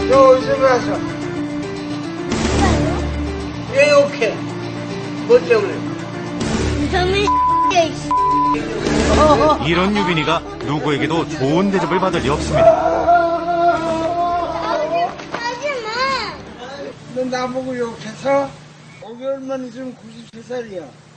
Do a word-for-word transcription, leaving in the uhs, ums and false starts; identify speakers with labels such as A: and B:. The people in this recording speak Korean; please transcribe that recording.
A: 너 어디서 봤어? 왜 욕해? 뭐 때문에?
B: 이상민
C: 이런 유빈이가 누구에게도 좋은 대접을 받을 리 없습니다.
A: 너 나보고 욕해서? 오 개월만 있으면 구십세 살이야.